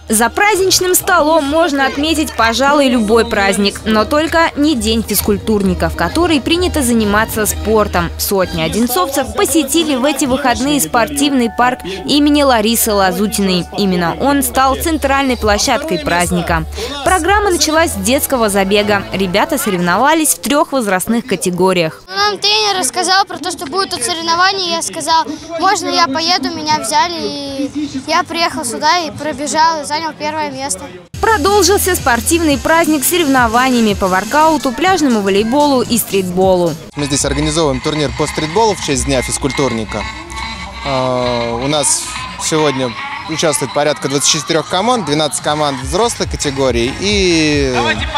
За праздничным столом можно отметить, пожалуй, любой праздник, но только не День физкультурника, в который принято заниматься спортом. Сотни одинцовцев посетили в эти выходные спортивный парк имени Ларисы Лазутиной. Именно он стал центральной площадкой праздника. Программа началась с детского забега. Ребята соревновались в 3 возрастных категориях. Нам тренер рассказал про то, что будут тут соревнования. Я сказал, можно я поеду, меня взяли. И я приехал сюда и пробежал, и занял 1 место. Продолжился спортивный праздник с соревнованиями по воркауту, пляжному волейболу и стритболу. Мы здесь организовываем турнир по стритболу в честь Дня физкультурника. У нас сегодня участвует порядка 24 команд, 12 команд взрослой категории и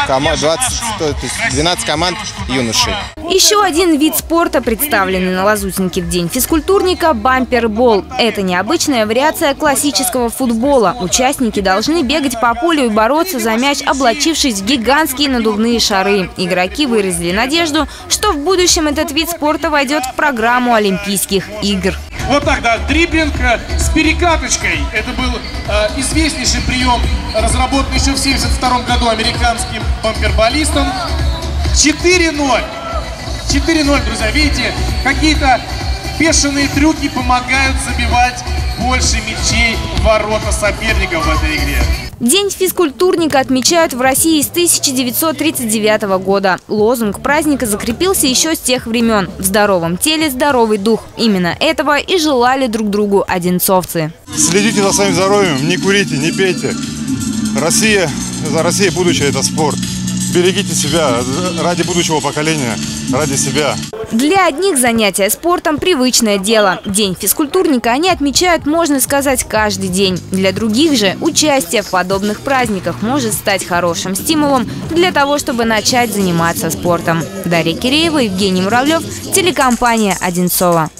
12 команд юношей. Еще один вид спорта, представленный на Лазутинке в День физкультурника – бампербол. Это необычная вариация классического футбола. Участники должны бегать по полю и бороться за мяч, облачившись в гигантские надувные шары. Игроки выразили надежду, что в будущем этот вид спорта войдет в программу Олимпийских игр. Вот так, да, дриблинг с перекаточкой. Это был известнейший прием, разработанный еще в 1972 году американским бамперболистом. 4-0. 4-0, друзья. Видите, какие-то бешеные трюки помогают забивать больше мячей в ворота соперников в этой игре. День физкультурника отмечают в России с 1939 года. Лозунг праздника закрепился еще с тех времен. В здоровом теле здоровый дух. Именно этого и желали друг другу одинцовцы. Следите за своим здоровьем, не курите, не пейте. За Россией будущее – это спорт. Берегите себя ради будущего поколения, ради себя. Для одних занятия спортом – привычное дело. День физкультурника они отмечают, можно сказать, каждый день. Для других же участие в подобных праздниках может стать хорошим стимулом для того, чтобы начать заниматься спортом. Дарья Киреева, Евгений Муравлев, телекомпания «Одинцово».